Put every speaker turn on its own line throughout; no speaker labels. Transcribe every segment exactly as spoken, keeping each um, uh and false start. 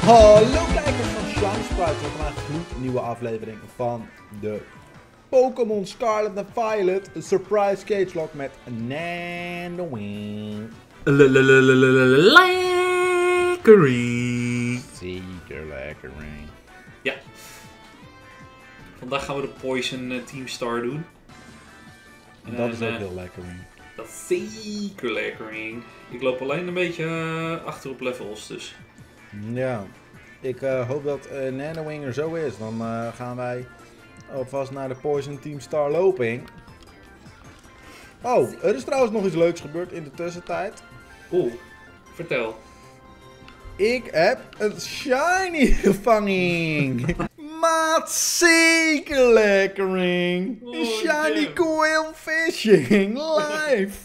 Hallo kijkers van Shiny Sprite, we vandaag een nieuwe aflevering van de Pokémon Scarlet en Violet een Surprise Cage Lock met Nandowing.
Lekkering.
Zeker lekkering.
Ja. Vandaag gaan we de Poison uh, Team Star doen.
Dat is
En,
ook
uh,
heel lekkering.
Dat is zeker lekkering. Ik loop alleen een beetje uh, achter op levels, dus.
Ja, ik uh, hoop dat uh, Nandowing er zo is. Dan uh, gaan wij alvast naar de Poison Team Star lopen. Oh, er is trouwens nog iets leuks gebeurd in de tussentijd.
Oeh, vertel.
Ik heb een shiny gevangen. Maat, zeker lekkering.
Oh,
Een shiny
damn.
quail fishing live.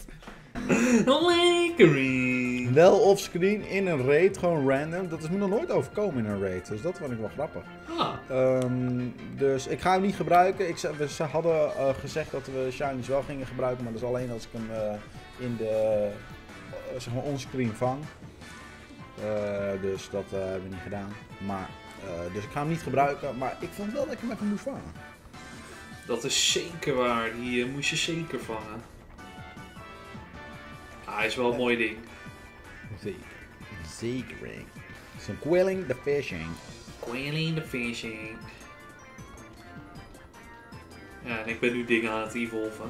Lekkering.
Wel offscreen in een raid, gewoon random. Dat is me nog nooit overkomen in een raid, dus dat vond ik wel grappig.
Ah,
Um, dus ik ga hem niet gebruiken. Ik, ze, ze hadden uh, gezegd dat we shinies wel gingen gebruiken, maar dat is alleen als ik hem uh, in de uh, zeg maar onscreen vang. Uh, dus dat uh, hebben we niet gedaan. Maar, uh, dus ik ga hem niet gebruiken, maar ik vond wel dat ik hem even moest vangen.
dat is zeker waar. Die uh, moest je zeker vangen. Ah, hij is wel een mooi ding.
Zeker. Zeker. Zo'n quilling the fishing.
Quailing the fishing. Ja, en ik ben nu dingen aan het evolven.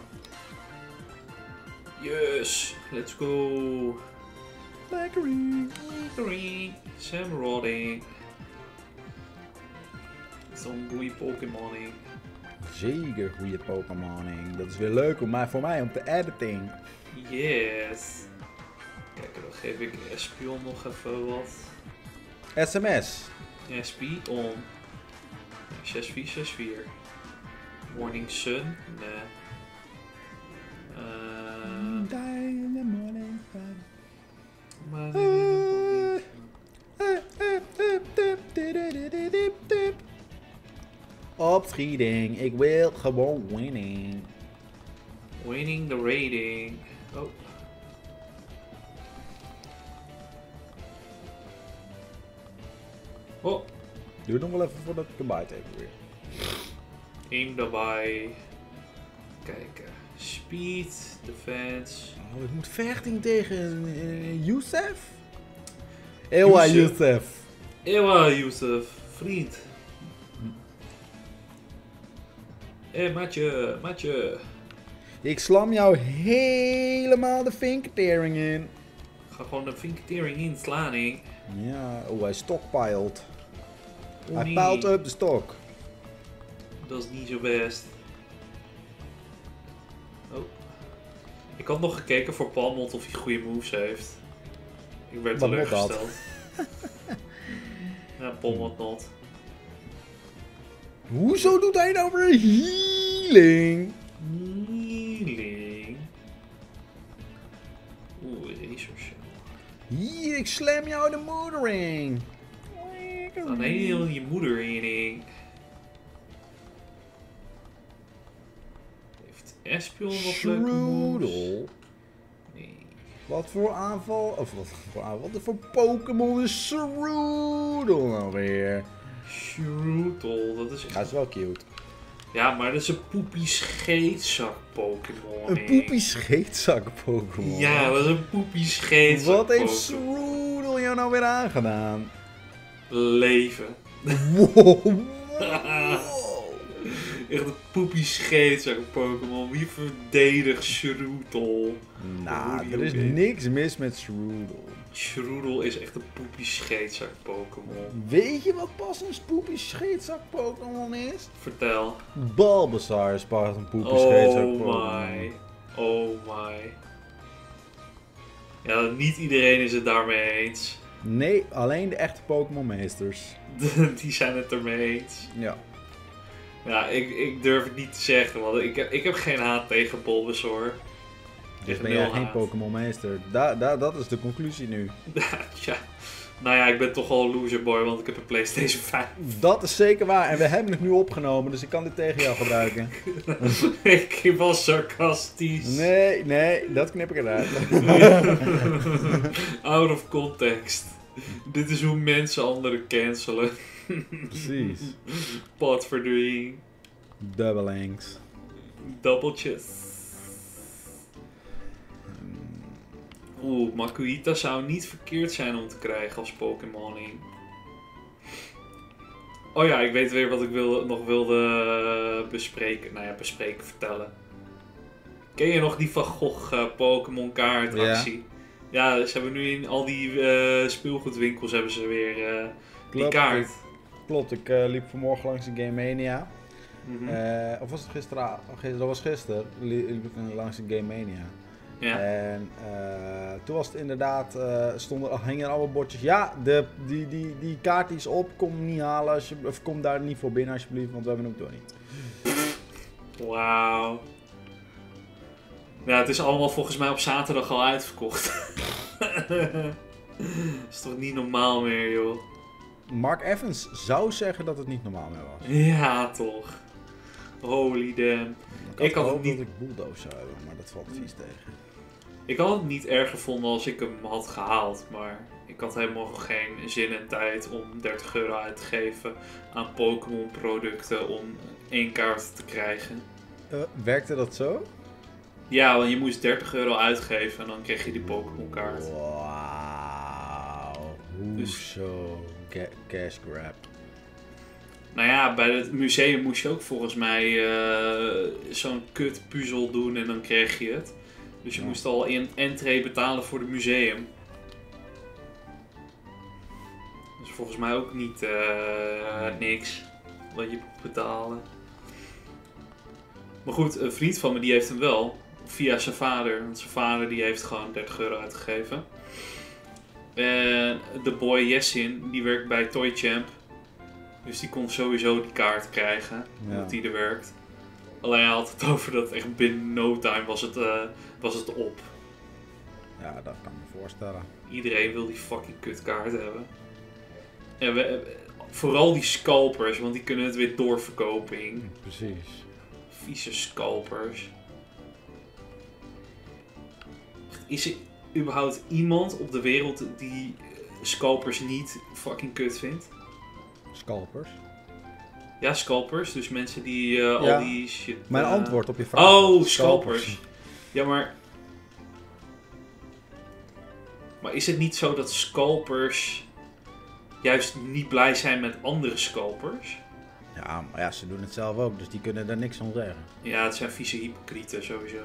Yes, let's go.
Lekkering.
Lekkering. Samroding. Zo'n goeie Pokémoning.
Zeker goede Pokémoning. Dat is weer leuk om mij, voor mij om te editing.
Yes. Kijk, dan geef ik Espion nog even wat.
S M S.
Espion. zes vier zes vier. Morning Sun. Nee. Uh,
Die in the morning sun.
maar
Opschieding, ik wil gewoon winning.
winning the rating. Oh. Oh,
Doe het nog wel even voordat ik erbij even weer.
aim daarbij. Kijken. Speed, defense.
Oh, ik moet vechten tegen uh, Youssef? Ewa
Youssef.
Youssef.
Ewa, Youssef, vriend. Hé, hey, maatje, maatje.
Ik slam jou helemaal de vinketering in.
Ga gewoon de vinketering inslaan, hè.
Ja, oh hij stockpiled.
Oh,
Hij
nee.
piled up de stok.
Dat is niet zo best. Oh. Ik had nog gekeken voor Palmont of hij goede moves heeft. Ik werd
Wat moet
teleurgesteld. Ja, Palmont not.
Hoezo doet hij nou weer healing?
Healing. Oeh, Razor Shell.
Hier, ik slam jou de moedering.
Dan heel je moeder in. Heeft Espion nog leuke moves?
Shroodle.
Nee.
Wat voor aanval? Of wat voor aanval? Wat voor Pokémon is Shroodle nou weer?
Shroodle, dat is echt...
Hij is wel cute.
Ja, maar dat is een poepie scheetzak Pokémon.
Een poepie scheetzak Pokémon.
Ja, dat is een poepie scheetzak
Wat heeft
Pokémon.
Shroodle jou nou weer aangedaan?
Leven.
Wow.
Echt een poepie scheetzak Pokémon. Wie verdedigt Shroodle?
Nou,
Hoe
er
die
is
ook heet.
niks mis met Shroodle.
Shroodle is echt een poepie scheetzak Pokémon.
Weet je wat pas een poepie scheetzak Pokémon is?
Vertel.
Bulbasaur is pas een poepie scheetzak
Oh
Pokémon.
my. Oh my. Ja, niet iedereen is het daarmee eens.
Nee, alleen de echte Pokémon meesters.
Die zijn het ermee eens.
Ja.
Ja, ik, ik durf het niet te zeggen, want ik heb, ik heb geen haat tegen Bulbasaur.
Dus
Tegen
ben jij
nul
geen
haat.
Pokémon meester. Da, da, dat is de conclusie nu.
Ja, nou ja, ik ben toch al een loser boy, want ik heb een PlayStation vijf.
Dat is zeker waar. En we hebben het nu opgenomen, dus ik kan dit tegen jou gebruiken.
Ik was sarcastisch.
Nee, nee, dat knip ik eruit.
Out of context. Dit is hoe mensen anderen cancelen.
Precies.
Potverdring.
Doublings.
Dubbeltjes. Oeh, Makuhita zou niet verkeerd zijn om te krijgen als Pokémoning. Oh ja, ik weet weer wat ik wil, nog wilde bespreken. Nou ja, bespreken, vertellen. Ken je nog die Van Gogh uh, Pokémon kaart actie? Ja. ja, ze hebben nu in al die uh, speelgoedwinkels hebben ze weer uh, die
Klopt,
kaart.
Ik, klopt, ik uh, liep vanmorgen langs de Game Mania.
Mm-hmm.
Uh, of was het gisteren? Gister, dat was gisteren. Liep ik langs de Game Mania.
Ja.
En uh, toen was het inderdaad, uh, stonden, hingen er allemaal bordjes. Ja, de, die, die, die kaart die is op, kom hem niet halen, als je, of kom daar niet voor binnen alsjeblieft, want we hebben hem toch niet.
Wauw. Ja, het is allemaal volgens mij op zaterdag al uitverkocht. Dat is toch niet normaal meer, joh.
Mark Evans zou zeggen dat het niet normaal meer was.
Ja, toch. Holy damn.
Ik had,
Ik had het niet...
dat ik Bulldoze zou hebben, maar dat valt vies tegen.
Ik had het niet erg gevonden als ik hem had gehaald, maar ik had helemaal geen zin en tijd om dertig euro uit te geven aan Pokémon producten om één kaart te krijgen.
Uh, werkte dat zo?
Ja, want je moest dertig euro uitgeven en dan kreeg je die Pokémon kaart.
Wauw. Hoezo? Dus... Cash grab.
Nou ja, bij het museum moest je ook volgens mij uh, zo'n kut puzzel doen en dan kreeg je het. Dus je ja. moest al in entree betalen voor het museum. Dus volgens mij ook niet uh, niks wat je moet betalen. Maar goed, een vriend van me die heeft hem wel. Via zijn vader. Want zijn vader die heeft gewoon dertig euro uitgegeven. En de boy Jessin, die werkt bij Toy Champ. Dus die kon sowieso die kaart krijgen. Ja. Omdat die er werkt. Alleen hij had het over dat echt binnen no time was het, uh, was het op.
Ja, dat kan me voorstellen.
Iedereen wil die fucking kutkaart hebben. En we, vooral die scalpers, want die kunnen het weer doorverkopen.
Precies.
Vieze scalpers. Is er überhaupt iemand op de wereld die scalpers niet fucking kut vindt?
Scalpers?
Ja, scalpers. Dus mensen die uh, ja, al die shit... Uh...
Mijn antwoord op je vraag.
Oh, scalpers. scalpers. Ja, maar... Maar is het niet zo dat scalpers juist niet blij zijn met andere scalpers?
Ja, maar ja, ze doen het zelf ook, dus die kunnen daar niks van zeggen.
Ja, het zijn vieze hypocrieten sowieso.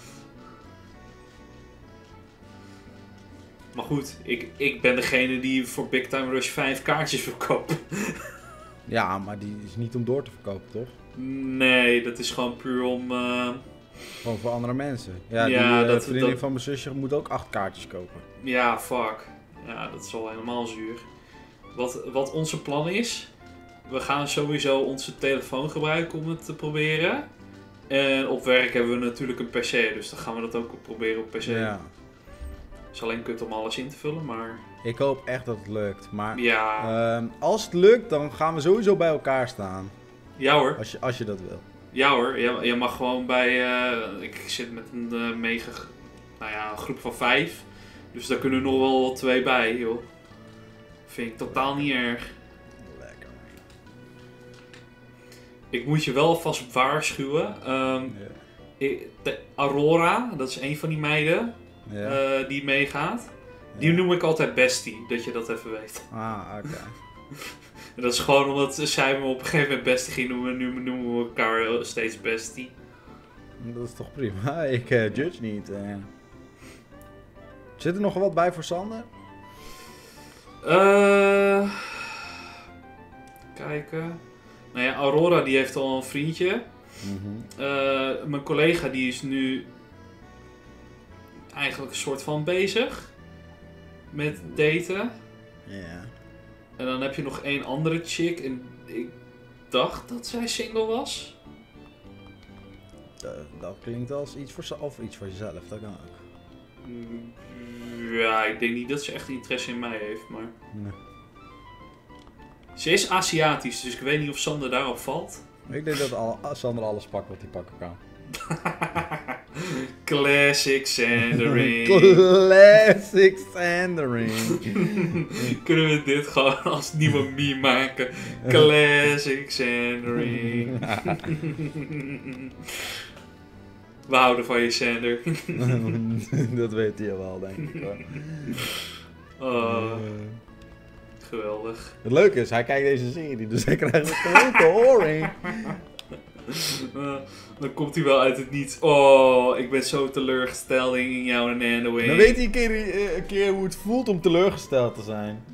Maar goed, ik, ik ben degene die voor Big Time Rush vijf kaartjes verkoopt.
Ja, maar die is niet om door te verkopen, toch?
Nee, dat is gewoon puur om... Uh...
Gewoon voor andere mensen. Ja,
ja
die uh,
dat,
vriendin
dat...
van mijn zusje moet ook acht kaartjes kopen.
Ja, fuck. Ja, dat is wel helemaal zuur. Wat, wat onze plan is... We gaan sowieso onze telefoon gebruiken om het te proberen. En op werk hebben we natuurlijk een P C, dus dan gaan we dat ook proberen op P C.
Ja.
Het is alleen kut om alles in te vullen, maar...
Ik hoop echt dat het lukt, maar
ja.
uh, als het lukt, dan gaan we sowieso bij elkaar staan.
Ja hoor.
Als je, als je dat wil.
Ja hoor, je, je mag gewoon bij... Uh, ik zit met een uh, mega... Nou ja, een groep van vijf. Dus daar kunnen er nog wel twee bij, joh. Vind ik totaal niet erg.
Lekker.
Ik moet je wel alvast waarschuwen. Um, yeah. ik, de Aurora, dat is een van die meiden yeah. uh, die meegaat. Die yeah. noem ik altijd Bestie, dat je dat even weet.
Ah, oké. Okay.
Dat is gewoon omdat zij me op een gegeven moment Bestie ging noemen. Nu noemen we elkaar steeds Bestie.
Dat is toch prima. Ik uh, judge niet. Uh. Zit er nog wat bij voor Sander?
Uh, kijken. Nou ja, Aurora die heeft al een vriendje.
Mm-hmm.
Uh, mijn collega die is nu eigenlijk een soort van bezig met daten.
Ja. Yeah.
En dan heb je nog één andere chick en ik dacht dat zij single was.
Dat, dat klinkt als iets voor, of iets voor jezelf, dat kan ook.
Ja, ik denk niet dat ze echt interesse in mij heeft, maar...
Nee.
Ze is Aziatisch, dus ik weet niet of Sander daarop valt.
Ik denk dat al, Sander alles pakt wat hij pakken kan.
Classic Sandering.
Classic Sandering.
Kunnen we dit gewoon als nieuwe meme maken? Classic Sandering. We houden van je, Sander.
Dat weet hij wel, denk ik hoor.
Oh,
Uh,
geweldig.
het leuke is, hij kijkt deze serie, dus hij krijgt het gewoon te horen.
Uh, dan komt hij wel uit het niets. Oh, ik ben zo teleurgesteld in jou en Nando.
Dan weet hij een keer, een keer hoe het voelt om teleurgesteld te zijn.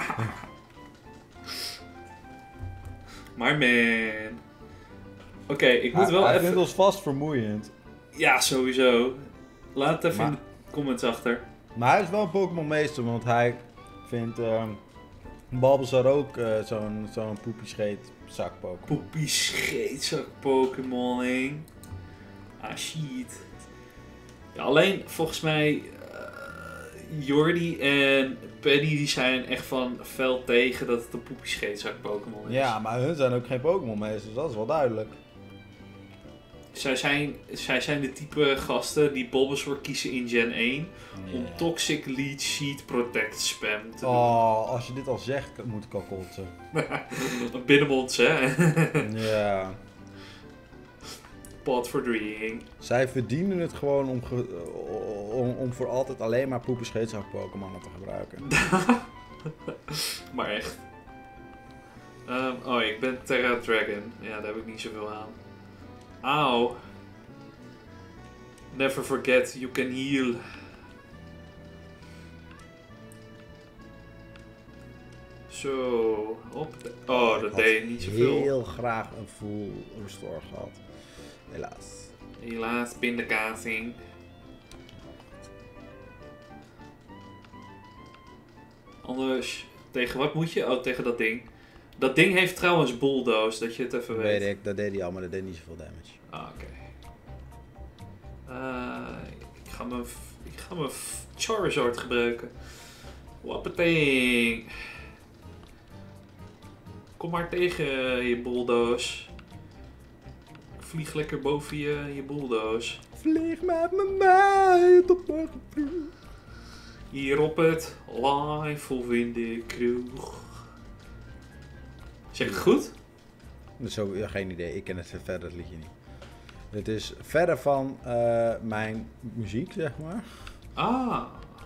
Maar man. Oké, okay, ik moet
hij,
wel
hij
even...
vindt ons vast vermoeiend.
Ja, sowieso. Laat het even
maar,
in de comments achter.
Maar hij is wel een Pokémon meester, want hij vindt um, Bulbasaur ook uh, zo'n zo'n poepiescheet zak Pokémon.
Poepiescheet zak Pokémon, hè? Ah, shit. Ja, alleen, volgens mij... Uh, Jordi en Paddy die zijn echt van fel tegen dat het een poepiescheetzak Pokémon is.
Ja, maar hun zijn ook geen Pokémon meesters, dat is wel duidelijk.
Zij zijn, zij zijn de type gasten die Bulbasaur kiezen in Gen één
Yeah.
om Toxic Leech Sheet Protect spam te doen.
Oh, als je dit al zegt, moet ik al kotsen.
Binnenmonds, hè?
Ja.
Pot for dreaming.
Zij verdienen het gewoon om, ge om, om voor altijd alleen maar poepenscheetzak Pokémon te gebruiken.
Maar echt. Um, oh, ik ben Terra Dragon. Ja, daar heb ik niet zoveel aan. Auw. Never forget, you can heal. Zo, op. Oh, dat deed niet zoveel.
Heel graag een full restore gehad. Helaas.
Helaas, pindakaasing. Anders, tegen wat moet je? Oh, tegen dat ding. Dat ding heeft trouwens bulldoze, dat je het even weet.
Weet ik, dat deed hij al, maar dat deed niet zoveel damage.
Ah, oké. Okay. Uh, ik ga mijn, ik ga mijn Charizard gebruiken. Wappeting. Kom maar tegen je bulldoze. Vlieg lekker boven je, je bulldoze.
Vlieg met me mee tot morgen vroeg.
Hier op het live of in de kroeg. Zeg ik het goed?
Zo, ja, geen idee, ik ken het verder het liedje niet. Het is verder van uh, mijn muziek, zeg maar.
Ah.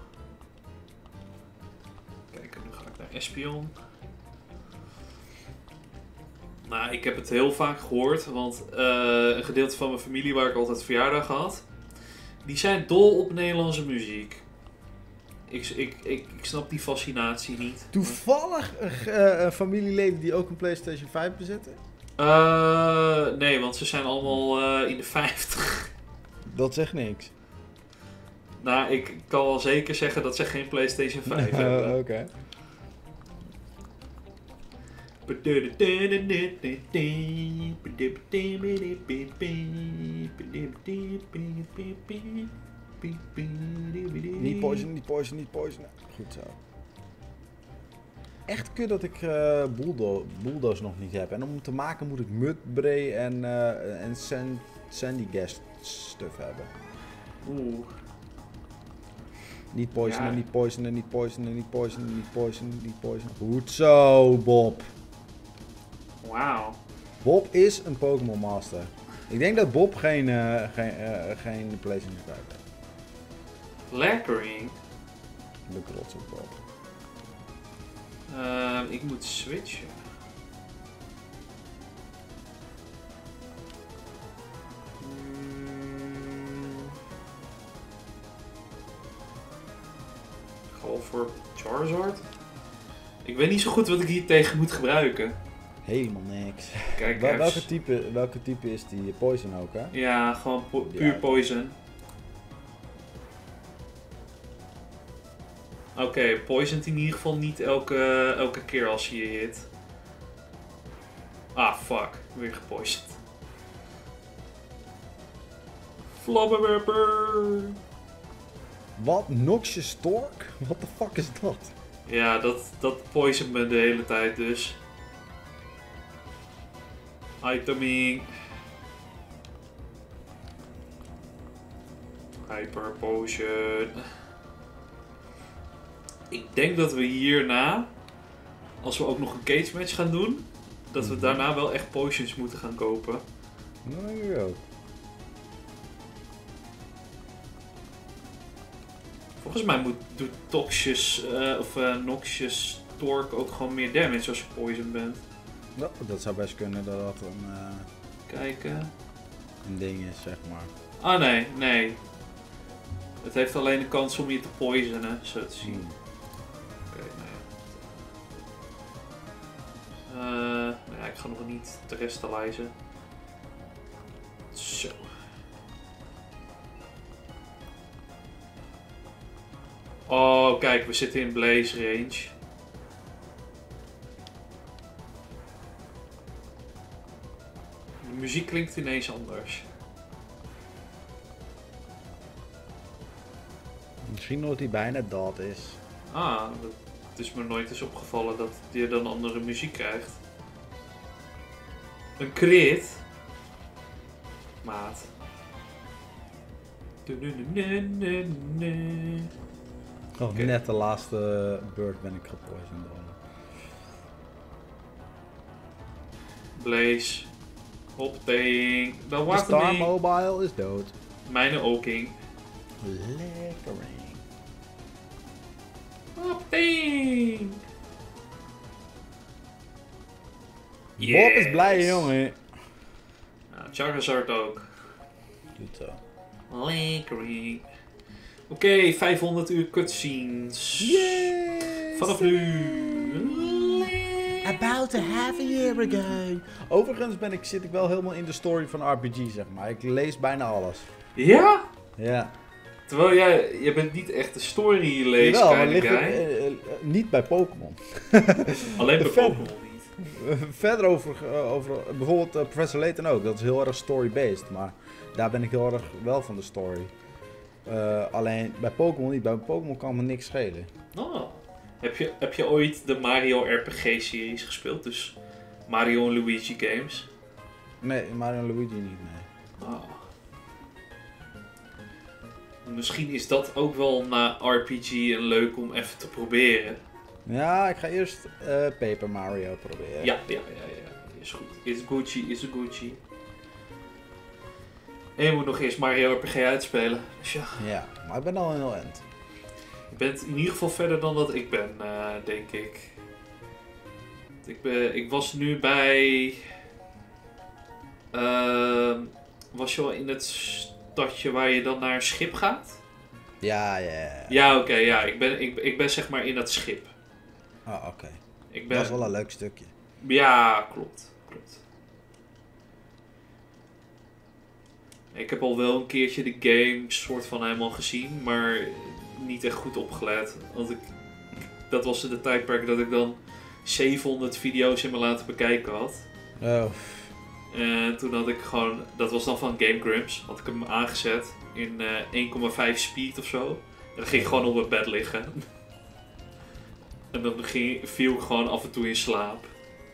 Kijk, nu ga ik naar Espion. Nou, ik heb het heel vaak gehoord, want uh, een gedeelte van mijn familie waar ik altijd verjaardag had, die zijn dol op Nederlandse muziek. Ik, ik, ik, ik snap die fascinatie niet.
Toevallig uh, een familieleden die ook een PlayStation vijf bezitten?
Uh, nee, want ze zijn allemaal uh, in de vijftig.
Dat zegt niks.
Nou, ik kan wel zeker zeggen dat ze geen PlayStation vijf hebben.
Oké. Okay. Niet poison, niet poison, niet poison. Goed zo. Echt kut dat ik uh, bulldo bulldoze nog niet heb. En om te maken moet ik mudbray en, uh, en sand sandy gas stuff hebben.
Oeh.
Niet poisonen,
Ja.
niet poisonen, niet poisonen, niet poisonen, niet poisonen, niet poisonen. Goed zo, Bob.
Wauw.
Bob is een Pokémon Master. Ik denk dat Bob geen, uh, geen, uh, geen PlayStation vijf heeft.
Lekkering.
Ik ben trots op Bob.
Uh, ik moet switchen. Hmm. Gewoon voor Charizard. Ik weet niet zo goed wat ik hier tegen moet gebruiken.
Helemaal niks.
Kijk,
Wel, welke,
even-
type, welke type is die Poison ook, hè?
Ja, gewoon po- puur
Ja.
poison. Oké, okay, poisont in ieder geval niet elke, elke keer als je je hit. Ah, fuck. Weer gepoisond. Flabberwerper!
Wat? Noxious Stork? What the fuck is dat?
Ja, dat, dat poisont me de hele tijd dus. Iteming. Hyper Potion. Ik denk dat we hierna, als we ook nog een cage match gaan doen, dat we daarna wel echt potions moeten gaan kopen.
Nou, ik ook.
Volgens mij moet, doet Toxius, uh, of uh, Noxious Torque ook gewoon meer damage als je poison bent.
Ja, dat zou best kunnen dat dat een, uh,
Kijken.
een ding is, zeg maar.
Ah nee, nee. Het heeft alleen de kans om je te poisonen, zo te zien.
Hmm.
Oké, okay, nou ja. Uh, nou ja, ik ga nog niet te restalizen. Zo. Oh, kijk, we zitten in Blaze range. De muziek klinkt ineens anders.
Misschien omdat hij bijna dood is.
Ah, dat, het is me nooit eens opgevallen dat je dan andere muziek krijgt. Een crit. Maat.
Oh,
Okay.
Net de laatste beurt ben ik gepoisoned.
Blaze. Hopping. Dat was
Star
het niet.
Mobile is dood.
Mijne oking.
Lekkering.
Hopping.
Bob is blij, jongen.
Ja, Charizard ook.
Doet zo.
Lekkering. Oké, okay, vijfhonderd uur cutscenes.
Yay!
Vanaf nu.
About a half a year ago. Overigens ben ik, zit ik wel helemaal in de story van R P G, zeg maar. Ik lees bijna alles.
Ja?
Ja.
Terwijl jij, jij bent niet echt de story lees
Jawel, maar
guy.
ligt het, uh, uh, niet bij Pokémon.
Alleen bij
Ver-
Pokémon niet.
Verder over, uh, over bijvoorbeeld uh, Professor Layton ook. Dat is heel erg story-based, maar daar ben ik heel erg wel van de story. Uh, alleen bij Pokémon niet. Bij Pokémon kan me niks schelen.
Oh. Heb je, heb je ooit de Mario R P G-series gespeeld? Dus Mario en Luigi games?
Nee, Mario en Luigi niet, nee.
Oh. Misschien is dat ook wel na R P G en leuk om even te proberen.
Ja, ik ga eerst uh, Paper Mario proberen.
Ja, ja, ja, ja. Is goed. Is Gucci, is Gucci. En je moet nog eerst Mario R P G uitspelen. Dus ja.
Ja, maar ik ben al heel end.
Je bent in ieder geval verder dan dat ik ben, uh, denk ik. Ik, ben. ik was nu bij... Uh, was je al in het stadje waar je dan naar een schip gaat?
Ja, ja, ja.
Ja, oké, okay, ja. Ik ben, ik, ik ben zeg maar in dat schip.
Ah, oké. Okay.
Ik ben...
Dat is wel een leuk stukje.
Ja, klopt. klopt. Ik heb al wel een keertje de game soort van helemaal gezien, maar niet echt goed opgelet. Want ik, dat was de tijdperk dat ik dan zevenhonderd video's in me laten bekijken had.
Oh.
En toen had ik gewoon, dat was dan van Game Grumps, had ik hem aangezet in uh, één komma vijf speed of zo. En dan ging ik gewoon op mijn bed liggen. En dan ging, viel ik gewoon af en toe in slaap.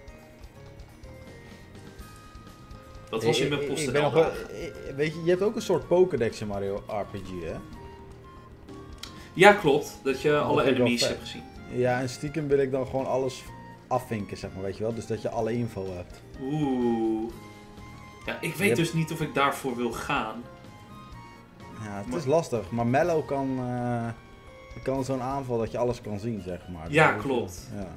Dat was in mijn
ik,
post
ik ben nog wel, weet je, je hebt ook een soort Pokédex in Mario R P G, hè?
Ja, klopt. Dat je
Dat
alle
vind ik wel
enemies
vet.
hebt gezien.
Ja, en stiekem wil ik dan gewoon alles afvinken, zeg maar, weet je wel? Dus dat je alle info hebt.
Oeh. Ja, ik weet
Yep.
dus niet of ik daarvoor wil gaan.
Ja, het
Maar-
is lastig, maar Mello kan, uh, kan zo'n aanval dat je alles kan zien, zeg maar.
Ja,
Dat is
klopt.
wel- Ja.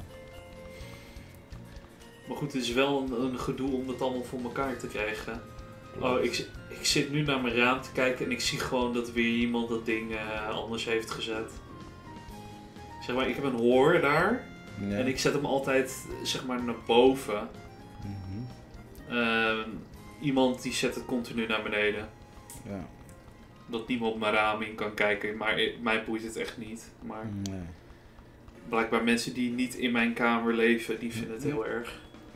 Maar goed, het is wel een, een gedoe om dat allemaal voor elkaar te krijgen. Oh, ik, zi- ik zit nu naar mijn raam te kijken en ik zie gewoon dat weer iemand dat ding uh, anders heeft gezet. Zeg maar, ik heb een hoor daar
Ja.
en ik zet hem altijd zeg maar naar boven.
Mhm.
Uh, iemand die zet het continu naar beneden.
Ja.
Dat niemand mijn raam in kan kijken, maar i- mij boeit het echt niet. Maar
Nee.
blijkbaar mensen die niet in mijn kamer leven, die vinden het heel erg.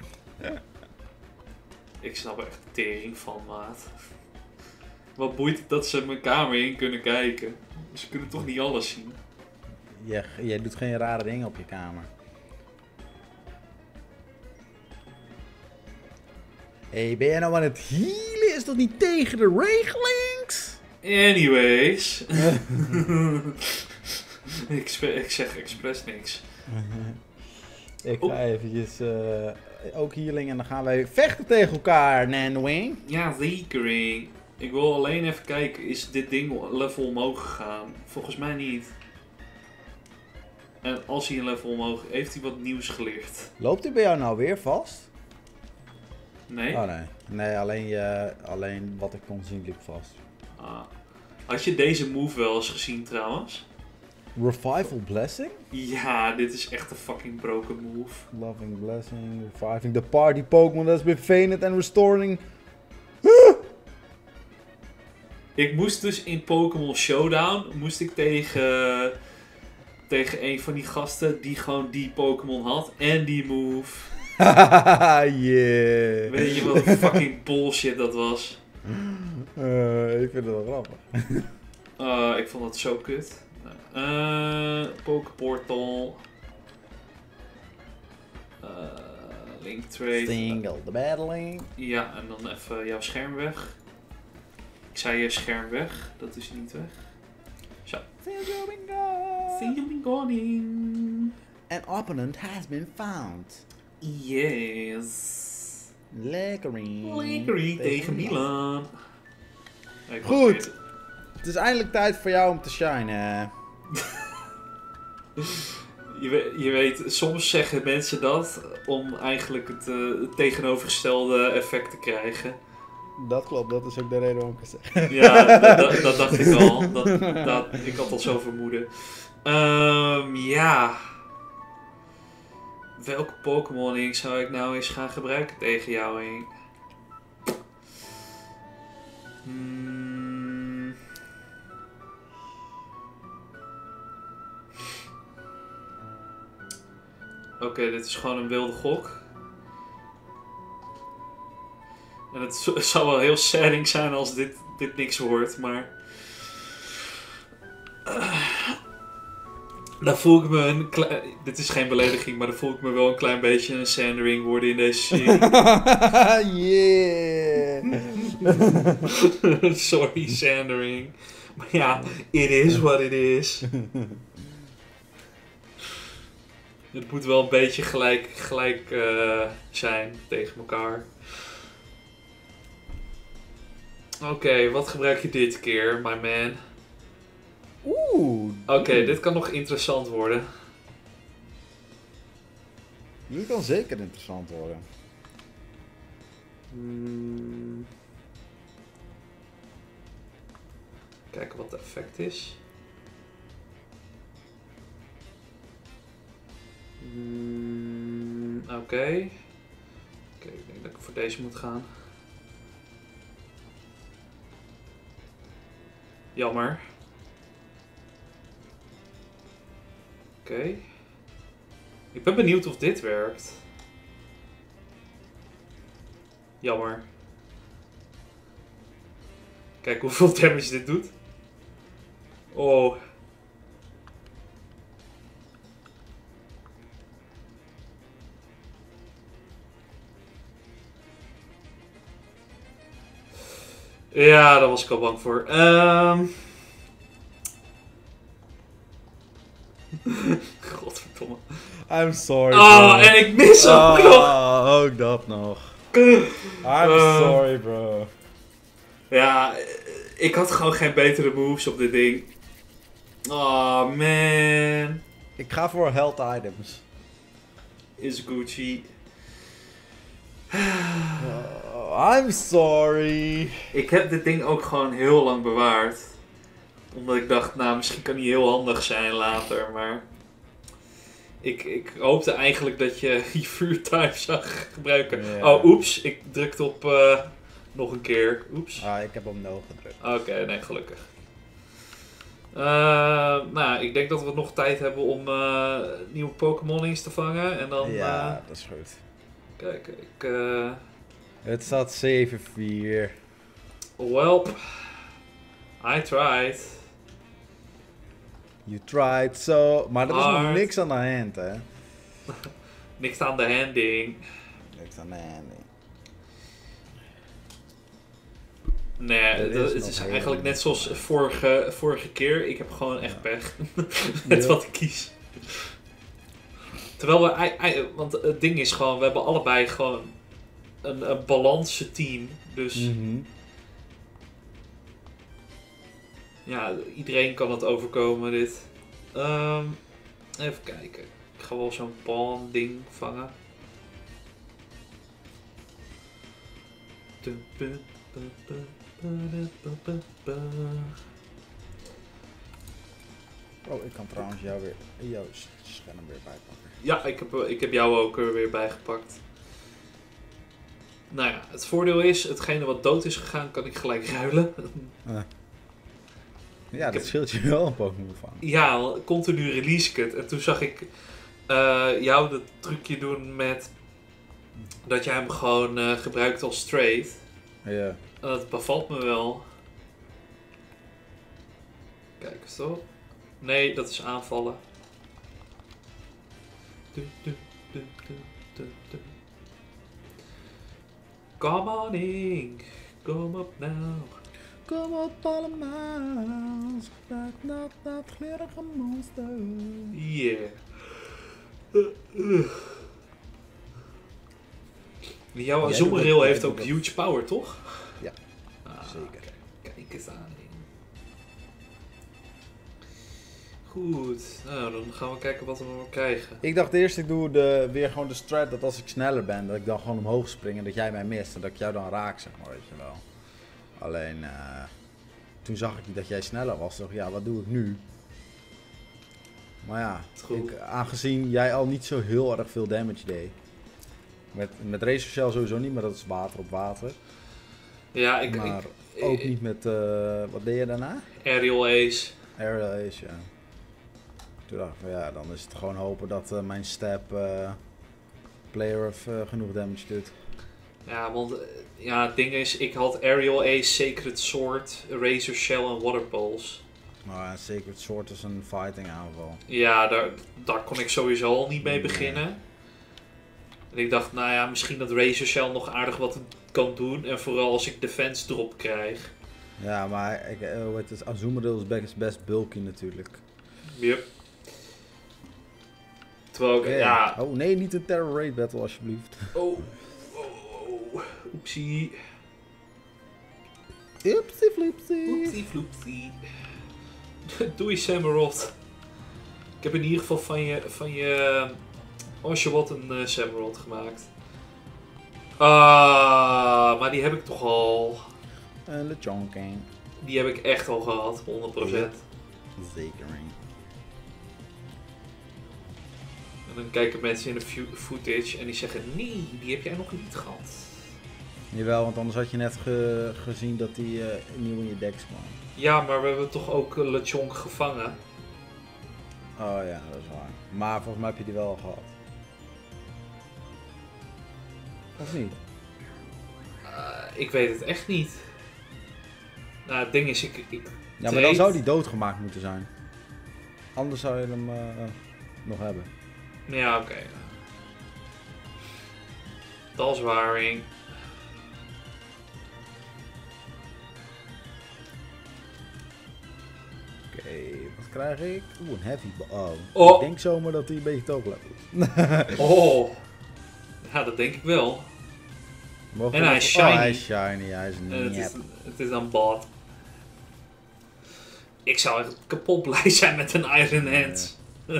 Ik snap er echt de tering van, maat. Wat boeit het dat ze mijn kamer in kunnen kijken? Ze kunnen toch niet alles zien?
Jij, jij doet geen rare dingen op je kamer. Hé, hey, ben jij nou aan het healen? Is dat niet tegen de regelings?
Anyways. ik, spe- ik zeg expres niks.
Ik ga eventjes uh, ook healing en dan gaan wij vechten tegen elkaar, Nanwing.
Ja, zeker. Ik wil alleen even kijken, is dit ding level omhoog gegaan? Volgens mij niet. En als hij een level omhoog, heeft hij wat nieuws geleerd?
Loopt hij bij jou nou weer vast?
Nee?
Oh nee. Nee, alleen, je, alleen wat ik kon zien liep vast.
Ah. Had je deze move wel eens gezien trouwens?
Revival Blessing?
Ja, dit is echt een fucking broken move.
Loving Blessing, reviving the party Pokémon that's been fainted and restoring...
Ik moest dus in Pokémon Showdown, moest ik tegen, tegen een van die gasten die gewoon die Pokémon had en die move.
Yeah.
Weet je wat een fucking bullshit dat was?
Uh, ik vind het wel grappig.
Uh, ik vond dat zo kut. Uh, Poképortal. Uh, Link Trade.
Single the battling.
Ja, en dan even jouw scherm weg. Ik zei je scherm weg, dat is niet weg. Zo.
See you been gone.
See you been gone.
An opponent has been found.
Yes.
Lekkerie.
Lekkerie tegen Milan. Ik
Goed. Het is eindelijk tijd voor jou om te shinen.
je, weet, je weet, soms zeggen mensen dat om eigenlijk het, uh, het tegenovergestelde effect te krijgen.
Dat klopt, dat is ook de reden waarom ik het zeg.
Ja, dat, dat, dat dacht ik al. Dat, dat, ik had al zo vermoeden. Um, ja. Welke Pokémon Ink zou ik nou eens gaan gebruiken tegen jou, Ink? Hmm. Oké, okay, dit is gewoon een wilde gok. En het zou wel heel sadding zijn als dit, dit niks wordt, maar... Uh, dan voel ik me een klein... Dit is geen belediging, maar dan voel ik me wel een klein beetje een Sandering worden in deze serie.
Yeah!
Sorry, Sandering. Maar ja, it is what it is. Het moet wel een beetje gelijk, gelijk uh, zijn tegen elkaar. Oké, okay, wat gebruik je dit keer, my man?
Oeh.
Oké, okay, dit kan nog interessant worden.
Dit kan zeker interessant worden.
Hmm. Kijken wat het effect is. Hmm. Oké. Okay. Oké, okay, ik denk dat ik voor deze moet gaan. Jammer. Oké. Okay. Ik ben benieuwd of dit werkt. Jammer. Kijk hoeveel damage dit doet. Oh. Ja, daar was ik al bang voor. Um... Godverdomme.
I'm sorry.
Oh, bro. En ik mis hem
oh,
nog.
Ook dat nog. I'm uh, sorry, bro.
Ja, ik had gewoon geen betere moves op dit ding. Oh, man.
Ik ga voor health items.
Is Gucci.
Oh, I'm sorry.
Ik heb dit ding ook gewoon heel lang bewaard. Omdat ik dacht, nou, misschien kan die heel handig zijn later, maar... Ik, ik hoopte eigenlijk dat je je vuurtype zou gebruiken. Yeah. Oh, oeps. Ik drukte op uh, nog een keer. Oeps.
Ah, ik heb op no gedrukt.
Oké, okay, nee, gelukkig. Uh, nou, ik denk dat we nog tijd hebben om uh, nieuwe Pokémon's te vangen. En dan,
ja,
uh,
dat is goed.
Kijk, ik... Uh...
Het staat zeven vier.
Welp. I tried.
You tried so... Maar er is
Hard.
nog niks aan de hand, hè?
Niks aan de handing.
Niks aan de handing.
Nee,
Dat
dat-
is
het
nog
is
heel
eigenlijk net
niet.
zoals vorige, vorige keer. Ik heb gewoon echt
Ja.
pech met
Ja.
wat ik kies. Terwijl we, ei- ei- want het ding is gewoon, we hebben allebei gewoon een, een balanse team. Dus
Mhm.
ja, iedereen kan het overkomen dit. Ehm, even kijken. Ik ga wel zo'n pawn ding vangen.
Oh, ik kan trouwens jou weer, jouw scherm weer bijpakken.
Ja, ik heb, ik heb jou ook er weer bijgepakt. Nou ja, het voordeel is, hetgene wat dood is gegaan, kan ik gelijk ruilen.
Uh. Ja, dat
heb-
scheelt je wel een Pokémon van.
Ja, continu release cut. En toen zag ik eh, jou dat trucje doen met dat jij hem gewoon eh, gebruikt als straight.
Ja.
En dat bevalt me wel. Kijk eens toch. Nee, dat is aanvallen. Du, du, du, du, du, du. Come on in, come up now.
Kom op allemaal, spreek dat dat glierige monster.
Yeah. Uh, uh. Jouw
Jij
Azumarill
doet dat-
heeft
jij
ook
doet
huge power, toch?
Ja,
Ah,
zeker.
Kijk eens aan. Goed, nou dan gaan we kijken wat we nog krijgen.
Ik dacht eerst, ik doe de, weer gewoon de strat dat als ik sneller ben, dat ik dan gewoon omhoog spring en dat jij mij mist en dat ik jou dan raak, zeg maar, weet je wel. Alleen, eh, toen zag ik niet dat jij sneller was, dacht ik, ja, wat doe ik nu? Maar ja,
Goed.
ik, aangezien jij al niet zo heel erg veel damage deed. Met, met Razor Shell sowieso niet, maar dat is water op water.
Ja, ik...
maar
ik,
ook
ik-
niet met, eh, wat deed je daarna?
Aerial Ace.
Aerial Ace, ja. Toen dacht ik van ja, dan is het gewoon hopen dat eh, mijn step eh, player of eh, genoeg damage doet.
Ja, want eh, ja, het ding is, ik had Aerial Ace, Sacred Sword, Razor Shell en Water Pulse.
Maar een Sacred Sword is een fighting aanval.
Ja, daar, daar kon ik sowieso al niet mee
Nee.
beginnen. En ik dacht, nou ja, misschien dat Razor Shell nog aardig wat kan doen. En vooral als ik defense drop krijg.
Ja, maar ik, eh, hoe heet het, Azumarill is best, best bulky natuurlijk.
Yep. Terwijl ik,
Oké.
ja...
Oh nee, niet een Terror Raid Battle alsjeblieft.
Oh, oh, oh. Oepsie.
Oepsie floepsie.
Oepsie floepsie. Doei Samurott. Ik heb in ieder geval van je, van je Oshawott een uh, Samurott gemaakt. Ah, maar die heb ik toch al.
En Lechonking.
Die heb ik echt al gehad, honderd procent.
Zeker.
En dan kijken mensen in de fu- footage en die zeggen, nee, die heb jij nog niet gehad.
Jawel, want anders had je net ge- gezien dat die eh, nieuw in je decks kwam.
Ja, maar we hebben toch ook uh, Lechonk gevangen.
Oh ja, dat is waar. Maar volgens mij heb je die wel al gehad. Of niet?
Uh, ik weet het echt niet. Nou, het ding is, ik... ik
Ja, maar dan
trade-
zou die doodgemaakt moeten zijn. Anders zou je hem eh, nog hebben.
Ja, oké. Dat is waar, Ring.
Oké, wat krijg ik? Oeh, een heavy ball. Oh.
Oh.
Ik denk zomaar dat hij een beetje top level is.
Oh. Ja, dat denk ik wel.
Mogen
En
we
hij
even-
is
Oh,
shiny.
hij is shiny, hij is
En het, is,
nep.
het is dan bot. Ik zou echt kapot blij zijn met een Iron Hand.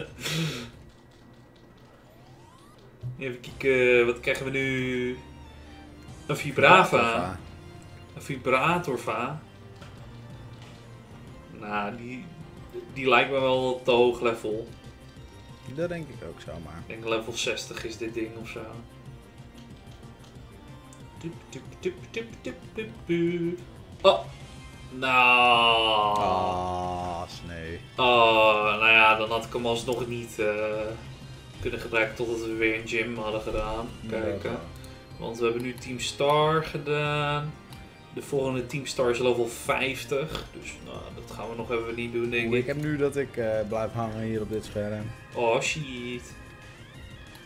Even kijken, wat krijgen we nu? Een Vibrava. Een Vibratorva. Nou, die, die lijkt me wel te hoog level.
Dat denk ik ook zomaar.
Ik denk level zestig is dit ding of zo. Tup, tup, tup, tup, tup, tup, tup. Oh! Nou.
Ah, sneu.
Oh, nou ja, dan had ik hem alsnog niet eh, kunnen gebruiken totdat we weer een gym hadden gedaan. Kijken.
Ja,
Want we hebben nu Team Star gedaan. De volgende Team Star is level vijftig. Dus nou, dat gaan we nog even niet doen, denk
Oeh, ik
ik.
heb nu dat ik eh, blijf hangen hier op dit scherm.
Oh shit.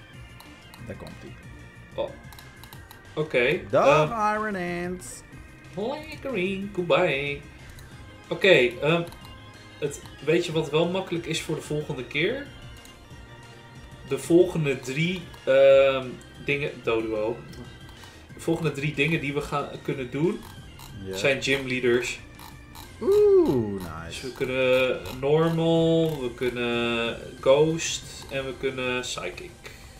Daar komt hij.
Oh. Oké.
Dag
eh,
Iron Hands.
Lekkering, goodbye. Oké, okay, um, weet je wat wel makkelijk is voor de volgende keer? De volgende drie um, dingen... Doduo. De volgende drie dingen die we gaan kunnen doen yeah. zijn gymleaders.
Oeh, nice.
Dus we kunnen normal, we kunnen ghost en we kunnen psychic.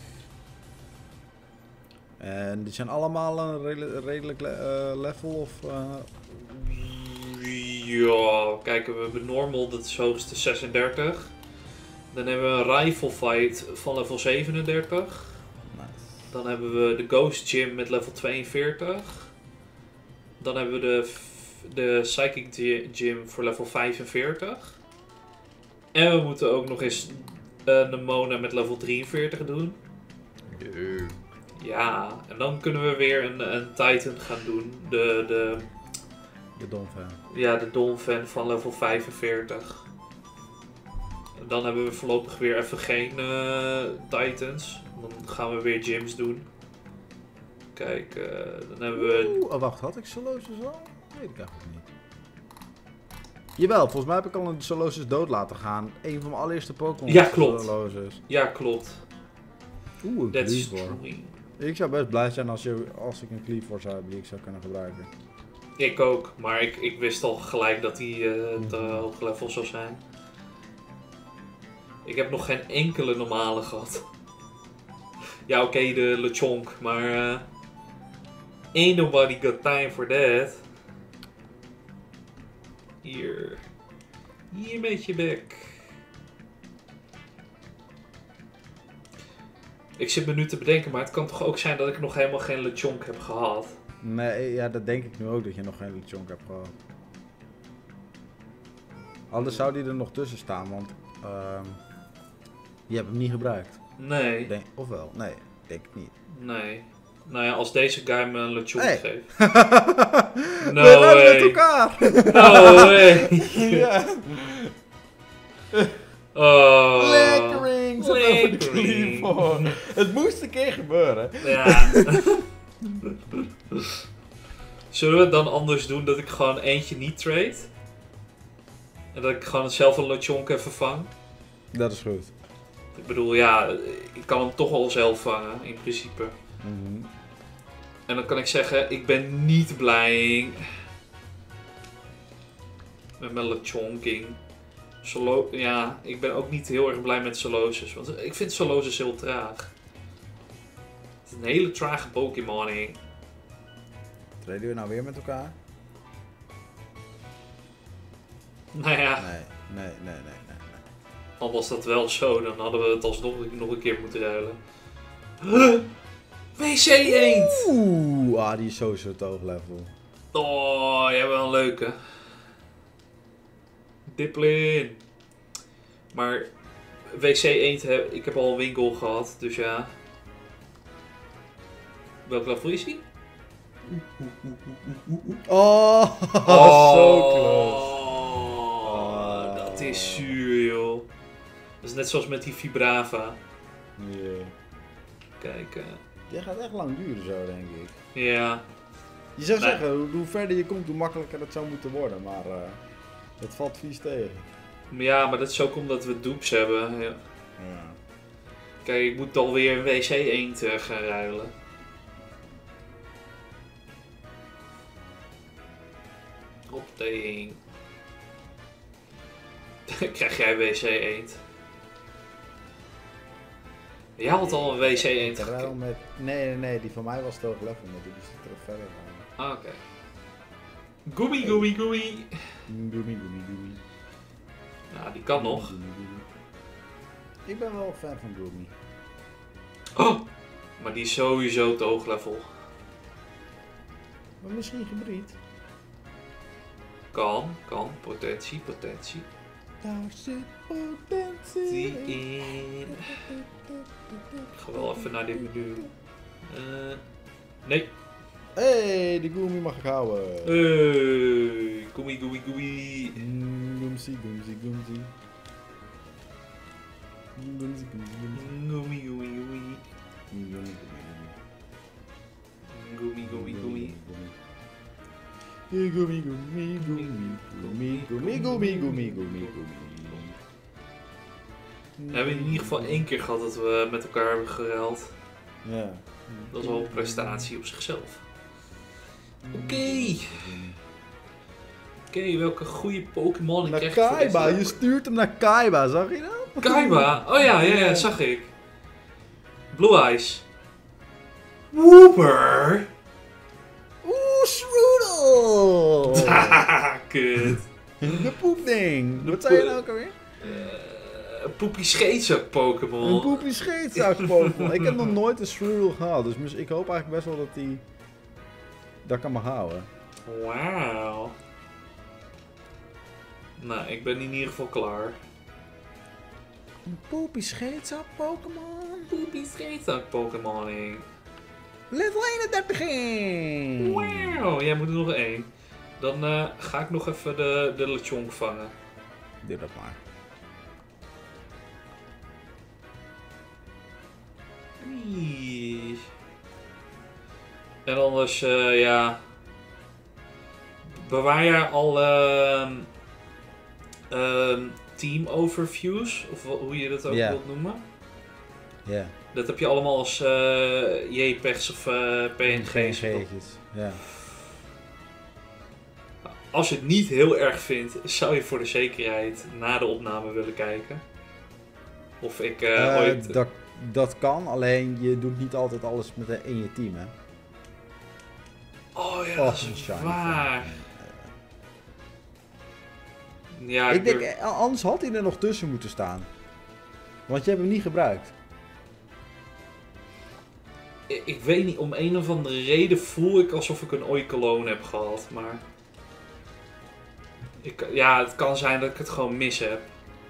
En die zijn allemaal een redelijk, redelijk le uh, level of... Uh...
Ja, kijk, we hebben normal, dat is hoogste zesendertig. Dan hebben we een rifle fight van level zevenendertig.
Nice.
Dan hebben we de ghost gym met level tweeënveertig. Dan hebben we de, de psychic gym voor level vijfenveertig. En we moeten ook nog eens uh, de Mona met level drieënveertig doen.
Yeah.
Ja, en dan kunnen we weer een, een Titan gaan doen. De, de,
de Donphan.
Ja, de Donphan van level vijfenveertig. En dan hebben we voorlopig weer even geen uh, Titans. Dan gaan we weer gyms doen. Kijk, uh, dan hebben we...
Oeh, oh, wacht, had ik Solosis al? Weet ik eigenlijk niet. Jawel, volgens mij heb ik al een Solosis dood laten gaan. Een van mijn allereerste Pokémon.
Ja, klopt.
Solosis.
Ja, klopt.
Oeh, een
That's
Cleavor. Ik zou best blij zijn als, je, als ik een Cleavor zou hebben die ik zou kunnen gebruiken.
Ik ook, maar ik, ik wist al gelijk dat hij uh, te hoog level zou zijn. Ik heb nog geen enkele normale gehad. Ja, oké, okay, de Lechonk, maar... Uh, ain't nobody got time for that. Hier. Hier met je bek. Ik zit me nu te bedenken, maar het kan toch ook zijn dat ik nog helemaal geen Lechonk heb gehad?
Nee, ja, dat denk ik nu ook, dat je nog geen Lechonk hebt gehad. Anders zou die er nog tussen staan, want uh, je hebt hem niet gebruikt.
Nee.
Denk, of wel? Nee, denk ik niet.
Nee. Nou ja, als deze guy me een Lechonk
hey.
geeft.
No We way. Met elkaar.
No way.
Ja.
Oh.
Lekkering. Lekkering. Het moest een keer gebeuren.
Ja. Zullen we het dan anders doen dat ik gewoon eentje niet trade? En dat ik gewoon zelf een Lechonk even vang?
Dat is goed.
Ik bedoel, ja, ik kan hem toch al zelf vangen, in principe.
Mm-hmm.
En dan kan ik zeggen, ik ben niet blij met mijn Lechonking. Solo, ja, ik ben ook niet heel erg blij met Solosis, want ik vind Solosis heel traag. Het is een hele trage Pokémon.
Treden we nou weer met elkaar?
Nou ja.
Nee, nee, nee, nee, nee. nee.
Al was dat wel zo, dan hadden we het alsnog nog een keer moeten ruilen. Huh? W C eend!
Oeh, ah, die is sowieso het hoog level.
Oh, jij bent wel een leuke. Diplin. Maar W C eend, heb, ik heb al een winkel gehad, dus ja. Welk level is hij?
Oh,
oh
zo close.
Oh, dat is zuur, joh. Dat is net zoals met die Vibrava.
Yeah.
Kijk. Uh...
Dit gaat echt lang duren zo, denk ik.
Ja.
Je zou
nee.
zeggen, hoe, hoe verder je komt, hoe makkelijker het zou moeten worden, maar uh, dat valt vies tegen.
Ja, maar dat is ook omdat we dupes hebben. Ja.
Ja.
Kijk, ik moet alweer een W C eend uh, gaan ruilen. Op ding. Krijg jij W C eend? Jij had al een W C eend
gekregen. Met... Nee, nee, nee, die van mij was te hoog level, maar die is er verder van.
Ah, oké. Okay. Goomie, goomie, goomie.
Goomie, goomie, goomie.
Ja, die kan nog.
Goomie, goomie. Ik ben wel een fan van Goomie.
Oh! Maar die is sowieso te hoog level.
Maar misschien gebreed.
Kan, kan. Potentie, potentie.
Daar zit potentie
in. Ik ga wel even naar dit menu. Uh, nee.
Hey, de Goomie mag ik houden.
Hey, goomie, goomie, goomie.
Goomsie, goomsie, goomsie. Goomsie, goomsie,
goomie, goomie, goomie. Goomie, goomie, goomie.
Migu, migu, migu, migu, migu, migu, migu, migu, migu.
We hebben in ieder geval één keer gehad dat we met elkaar hebben geruild.
Ja.
Dat is wel een prestatie op zichzelf. Oké. Oké, okay, welke goede Pokémon
Naar
krijg ik voor deze
Kaiba, je
level?
stuurt hem naar Kaiba, zag je dat?
Kaiba? Oh ja, ja, ja, zag ik. Blue Eyes. Wooper!
Oeh, Shroodle!
Haha, kut.
De poepding.
De
Wat zei je
poe-
nou ook alweer?
Uh, Poepie scheetzak
Een
Pokémon.
poepie scheetzak Pokémon. Ik heb nog nooit een Shroodle gehad, dus mis- ik hoop eigenlijk best wel dat die dat kan me houden.
Wauw. Nou, ik ben in ieder geval klaar.
Een poepie scheetzak Pokémon.
Poepie scheetzak Pokémon.
Level eenendertig.
Wauw, jij moet er nog één. Dan uh, ga ik nog even de, de Lechonk vangen.
Doe dat maar.
Ie. En anders, uh, ja. Bewaar jij al uh, uh, team overviews? Of hoe je dat ook
Ja.
wilt noemen?
Ja.
Dat heb je allemaal als uh, JPEG's of uh, P N G's.
G'tjes. Ja.
Als je het niet heel erg vindt, zou je voor de zekerheid na de opname willen kijken. Of ik uh,
Uh,
ooit...
dat, dat kan, alleen je doet niet altijd alles met een, in je team, hè?
Oh ja,
Oh,
dat is
een shiny
waar.
fan.
Ja,
Ik denk,
durf-
eh, anders had hij er nog tussen moeten staan. Want je hebt hem niet gebruikt.
ik, ik weet niet, om een of andere reden voel ik alsof ik een Oikalone heb gehad, maar... Ik, ja, het kan zijn dat ik het gewoon mis heb.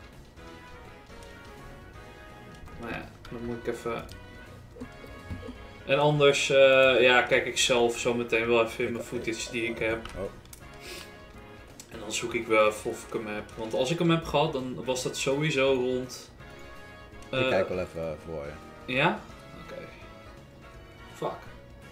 Maar ja, dan moet ik even... En anders, uh, ja, kijk ik zelf zo meteen wel even in mijn footage die ik heb.
Oh.
En dan zoek ik wel even of ik hem heb. Want als ik hem heb gehad, dan was dat sowieso rond...
Ik
uh,
kijk wel even voor je.
Ja? Oké. Okay. Fuck.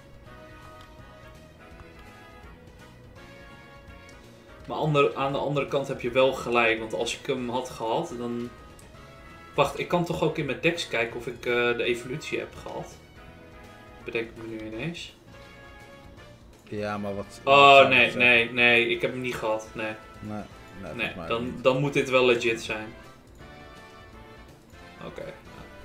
Maar ander, aan de andere kant heb je wel gelijk, want als ik hem had gehad, dan... Wacht, ik kan toch ook in mijn decks kijken of ik uh, de evolutie heb gehad? Bedenk ik me nu ineens.
Ja, maar wat...
Oh,
wat
nee,
zou-
nee, nee, ik heb hem niet gehad. Nee,
Nee, nee,
nee
volgens mij
dan,
niet.
dan moet dit wel legit zijn. Oké. Okay.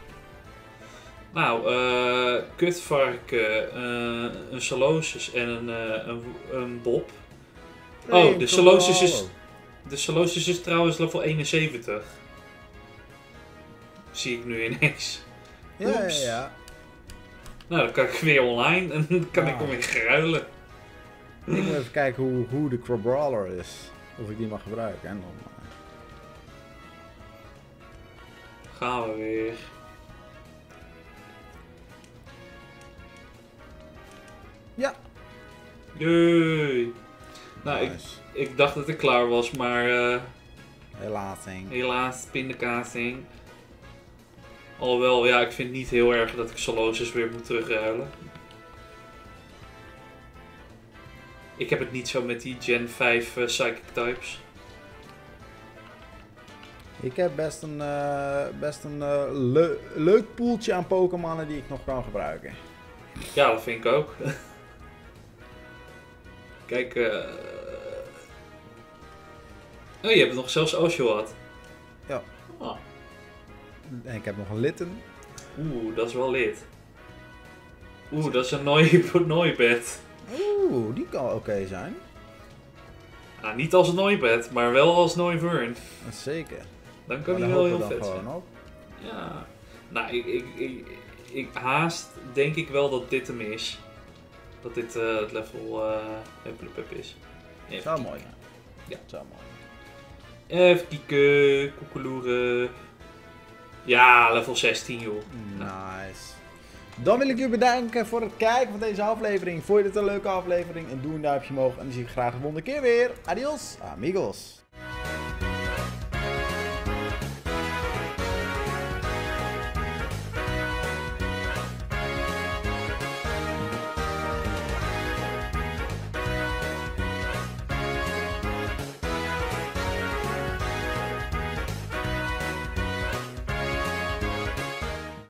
Nou, uh, kutvarken, uh, een Salosis en een, uh, een, een Bob. Oh, de Salosis is, de Salosis is trouwens level eenenzeventig. Zie ik nu ineens.
Ja, ja,
Oeps.
ja.
Nou, dan kan ik weer online en dan kan ik
Ah.
hem weer gruilen.
Ik moet even kijken hoe, hoe de Crabrawler is. Of ik die mag gebruiken. En dan, uh,
Gaan we weer.
ja.
Doei. Nou, ik,
Nice.
ik dacht dat ik klaar was, maar uh,
Helaas, Henk.
helaas, pindakaasing. Alhoewel, ja, ik vind het niet heel erg dat ik Salosis weer moet terugruilen. Ik heb het niet zo met die Gen vijf uh, Psychic types.
Ik heb best een, uh, best een uh, le leuk poeltje aan Pokémonnen die ik nog kan gebruiken.
Ja, dat vind ik ook. Kijk, eh... oh, je hebt nog zelfs Oshawott.
Ja.
Oh.
En ik heb nog een Litten.
Oeh, dat is wel lid. Oeh, dat is een nooi- nooibed.
Oeh, die kan oké zijn.
Nou, niet als een nooibed, maar wel als Noivern.
Zeker.
Dan kan
Maar
hij
daar
wel
hopen
heel
we dan
vet
gewoon
zijn.
op.
Ja. Nou, ik, ik, ik, ik haast denk ik wel dat dit hem is. Dat dit uh, het level uh, Hupplepup is. Even
Zou
kijken.
mooi zijn.
Ja.
Zou mooi.
Even kijken, koekeloeren. Ja, level zestien joh.
Nice. Dan wil ik u bedanken voor het kijken van deze aflevering. Vond je dit een leuke aflevering? En doe een duimpje omhoog. En dan zie ik je graag de volgende keer weer. Adios, amigos.